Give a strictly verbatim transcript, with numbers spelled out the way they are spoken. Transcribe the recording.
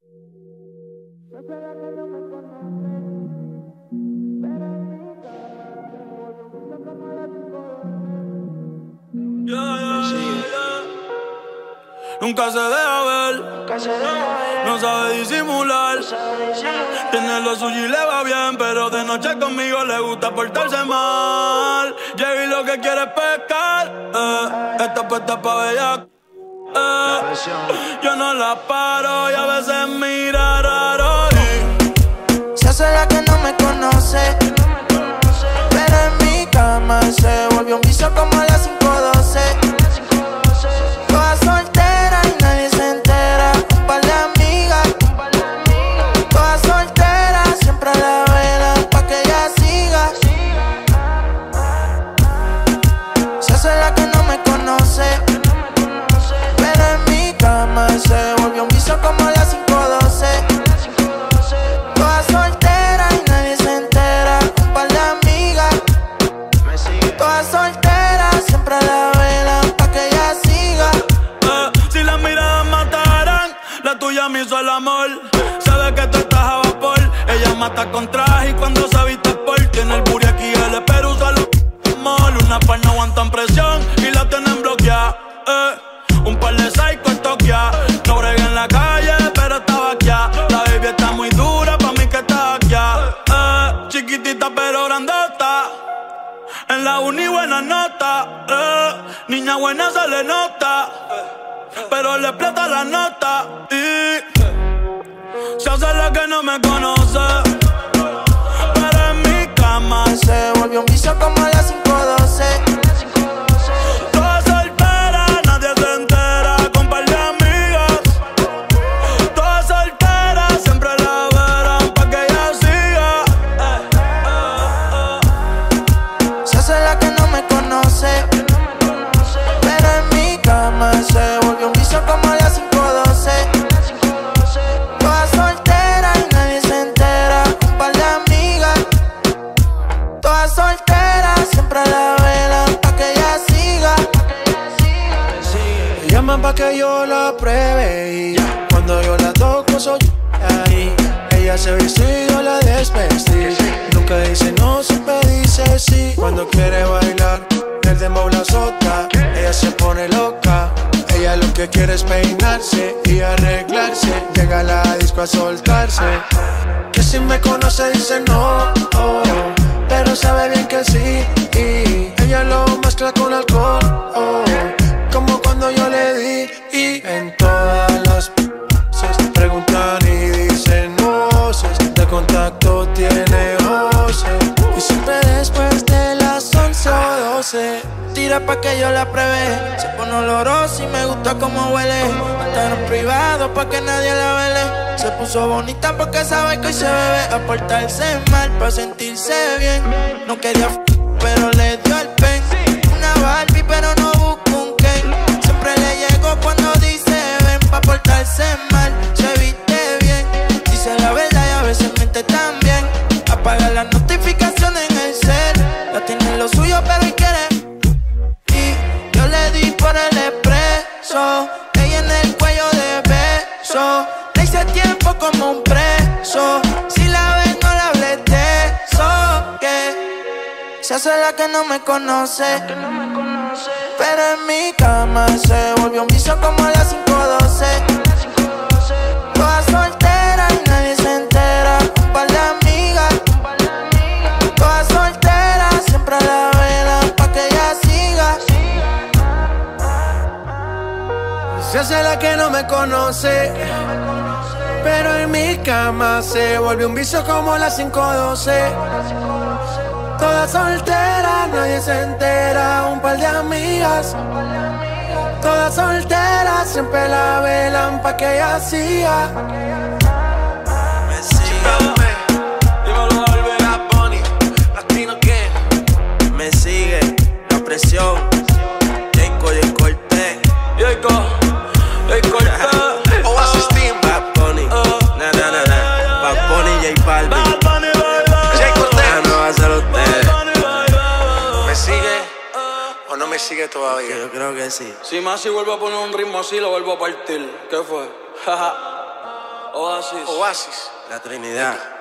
Yeah, yeah, yeah. Nunca se deja ver, no sabe disimular. Tiene lo suyo y le va bien, pero de noche conmigo le gusta portarse mal. Llega y lo que quiere es pescar, eh. Esta puesta pa' bellac, eh. Yo no la paro y a veces mira raro y se hace la que no me conoce, pero en mi cama se volvió un vicio como a las cinco doce. Toda soltera y nadie se entera. Un par de amigas, toda soltera, siempre a la vela pa' que ella siga. Se hace la que no me conoce, pero en mi cama se volvió un vicio como a las cinco doce. Toda soltera y nadie se entera. Un par de amigas, toda soltera, siempre a la vela pa' que ella siga. eh, Si las miradas mataran, la tuya me hizo el amor. Sabe que tú estás a vapor. Ella mata con traje y cuando se viste sport. Tiene el booty aquí, el espero usa los mol. Una par no aguantan presión y la tienen bloqueada, eh. Un par de psycho toquea. No bregué en la calle, pero estaba aquí. La baby está muy dura, pa' mí que está aquí, eh. Chiquitita pero grandota, en la uni buena nota, eh. Niña buena se le nota, pero le explota la nota y se hace la que no me conoce, pero en mi cama se volvió un vicio como a las cinco doce. toda soltera, nadie se entera. Con par de amigas, toda soltera, siempre la verán pa' que ella siga. Se hace la que no me conoce, pero en mi cama se volvió un vicio como a las cinco doce. Toda soltera y nadie se entera. Un par de amigas, toda soltera, siempre a la vela pa' que ella siga. Me llaman pa' que yo la pruebe y cuando yo la toco soy ahí. Ella se viste y yo la desvestí. Nunca dice no, siempre dice sí. Cuando quiere bailar, el dembow la azota. Ella se pone loca. Ella lo que quiere es peinarse y arreglarse. Llega a la disco a soltarse. Que si me conoce dice no, oh, pero sabe bien que sí. Y ella lo mezcla con alcohol, oh, como cuando yo le di. Y en todas las poses preguntan y dicen voces. De contacto tiene voces. Y siempre después de las once o doce Tira pa' que yo la pruebe. Se pone olorosa y me gusta como huele. Está en privado pa' que nadie la vele. Se puso bonita porque sabe que hoy se bebe. A portarse mal pa' sentirse bien. No quería f pero le dio el pen. Una Barbie pero no busca un Ken. Siempre le llego cuando dice ven. Pa' portarse mal, se viste bien. Dice la verdad y a veces miente también. Apaga las notificaciones en el cel. Ya tiene lo suyo pero hoy quiere. Yo le di por el expreso, ella en el cuello de beso. Le hice tiempo como un preso. Si la ves no le hables de eso. Que se hace la que no me conoce, pero en mi cama se volvió un vicio como a las cinco doce. Toda soltera y nadie se entera. Un par de amigas, toda soltera, siempre a la vela pa' que ella siga. se hace la que no me conoce, pero en mi cama se volvió un vicio como las cinco doce. Toda soltera, nadie se entera. Un par de amigas, toda soltera, siempre la velan pa' que ella siga. Me sigue, dímelo al ver a Bonnie, latino que me sigue, la presión, Jayco y el corte, Jayco, el corte, Oasis Team, Bad Bunny, na na na na, Bad Bunny, J Balvin, Jayco te, no va a ser usted. ¿Me sigue o no me sigue todavía? Yo creo que sí. Si más si vuelvo a poner un ritmo así, lo vuelvo a partir. ¿Qué fue? Oasis. Oasis. La Trinidad.